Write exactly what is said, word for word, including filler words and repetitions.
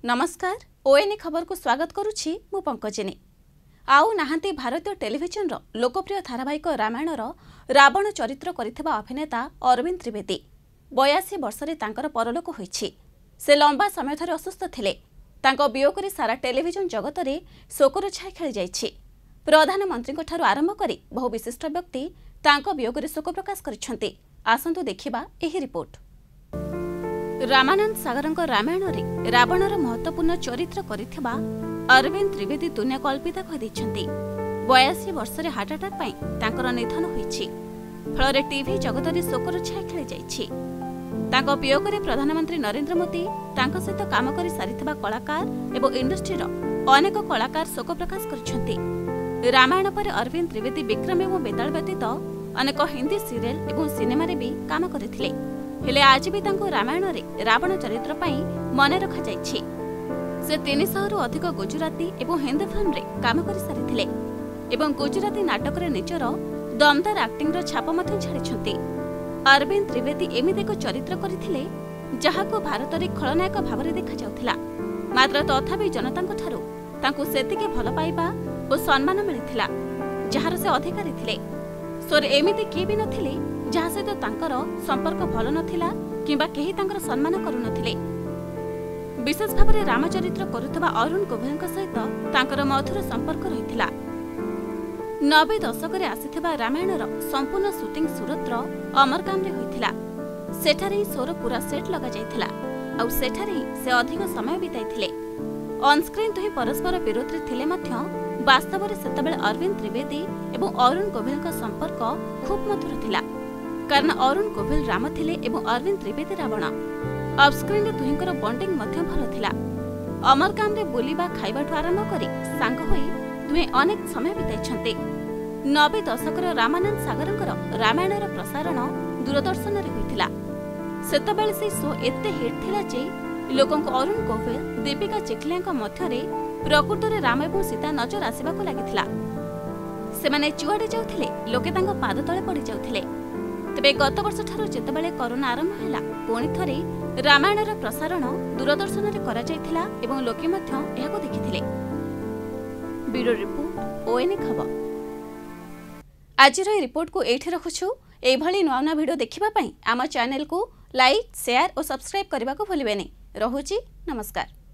नमस्कार ओएनए खबर को स्वागत करुछि मु पंकजिनी। आउ नाहांती भारतीय टेलीविजन रो लोकप्रिय धारावाहिक रामायण रो रावण चरित्र करिथिबा अभिनेता अरविंद त्रिवेदी बयासी वर्षरे तांकर परलोक होईछि। से लंबा समय धरि असुस्थ थिले। तांको वियोगरे सारा टेलीविजन जगत रे शोकर छाया खेली जाइछि। प्रधानमंत्री को ठारो आरंभ करी बहु विशिष्ट व्यक्ति तांको वियोगरे शोक प्रकाश करिसंती। आसंतु देखिबा एही रिपोर्ट। रामानंद सागरଙ୍କ रामायणରେ ରାବଣର महत्वपूर्ण चरित्र କରିଥିବା अरविंद त्रिवेदी दुनिया को अल्पिता କହିଦେଇଛନ୍ତି। बयासी वर्षରେ हार्ट अटैक ପାଇଁ ତାଙ୍କର ନିଧନ ହୋଇଛି। ଫଳରେ टीवी जगतरे शोकर छाया खेली जाइछि। ତାଙ୍କ ବିୟୋଗରେ प्रधानमंत्री नरेंद्र मोदी ତାଙ୍କ ସହିତ କାମ କରି ସାରିଥିବା କଳାକାର ଏବଂ ଇଣ୍ଡଷ୍ଟ୍ରିର ଅନେକ କଳାକାର ଶୋକ ପ୍ରକାଶ କରିଛନ୍ତି। ରାମାୟଣ ପରେ ଅରବିନ୍ଦ त्रिवेदी विक्रम ଏବଂ ବେତାଳ ବ୍ୟତୀତ ଅନେକ ହିନ୍ଦୀ ସିରିଏଲ ଏବଂ ସିନେମାରେ ବି କାମ କରିଥିଲେ। हेले आज भी तांको रामायण रे रावण चरित्र पाई मने रखा जाइछि। से तीन सौ रु अधिक गुजराती एवं हिंदी फिल्म रे काम करि सारिथिले एवं गुजराती नाटक रे निजर दमदार एक्टिंग रो छाप मथे छाडिछंती। अरविंद त्रिवेदी एमिति एक चरित्र करिथिले जहाको भारत रे खलनायक भाबरे देखा जाउथिला। मात्र तथापि जनतांक ठारू तांको सेतिके भल पाइबा ओ सम्मान मिलिथिला जहार से अधिकारी थिले। सोर एमिति के भी नथिले जहा सहित तांकर संपर्क भल नथिला किंबा केही तांकर सम्मान करू नथिले। विशेष भाबरे रामचरित्र करुथबा अरुण गोभेलଙ୍କ सहित तांकर मधुर संपर्क रहिथिला। नब्बे दशक रे आसीथिबा रामायणर संपूर्ण शूटिंग सूरतर अमरकाम रे होइथिला। सेठारे सोर पूरा सेट लगा जाइथिला आ सेठारे से अधिक समय बिताइथिले। ऑन स्क्रीन दुही परस्पर विरोध रे थिले मध्य वास्तव रे सेतबेले अरविंद त्रिवेदी एवं अरुण गोभेलଙ୍କ संपर्क खूब मधुर थिला। कारण अरुण गोभेल राम थिले एवं अरविंद त्रिवेदी रावण। ऑफ स्क्रीन रे दुहिंकर बॉन्डिंग मध्य भल थिला। अमरकाम रे बोलिबा खाइबाठु आरंभ करी सांग होई दुहे अनेक समय बिताइछन्ते। नब्बे दशक रो रामानंद सागरଙ୍କର रामायणर प्रसारण दूरदर्शन रे होइथिला। सेतबेले से शो एते हिट थिला जे लोकंक अरुण गोभेल दीपिका चिखलियाଙ୍କ मध्यरे प्रकृत रे राम एवं सीता नजर आसीबाको लागिथिला। सेमाने चुआडे जाउथिले लोके तांको पाद तळे पड़ी जाउथिले। तेबे गत वर्ष ठारो जेतेबेले कोरोना आरंभ हैला पुणी थरे रामायणर प्रसारण दूरदर्शन रे करा जायथिला एवं लोके मध्य एहाको देखिथिले। ब्यूरो रिपोर्ट ओएनए खबर। आजिर ए रिपोर्ट को एठी रखुछु। एई भली नवा नवा वीडियो देखिबा पई आम चैनल को लाइक शेयर और सब्सक्राइब करबा को भूलिबेनी। रहुची नमस्कार।